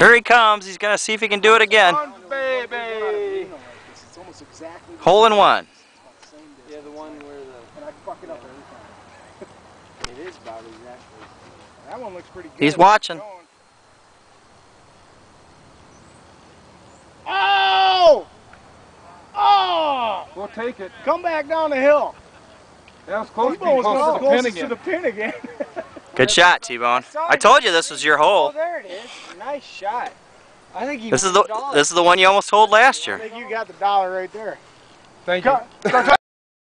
Here he comes. He's going to see if he can do it again. Baby. Hole in one. Yeah, the one where the... And I fuck it up every time. It is about exactly. That one looks pretty good. He's watching. Oh! Oh! We'll take it. Come back down the hill. That was close to T-Bone being was close to the pin closest again. to the pin again. Good shot, T-Bone. I told you this was your Oh, hole. there it is. Nice shot. I think you This is the one you almost holed last year. I think you got the dollar right there. Thank you.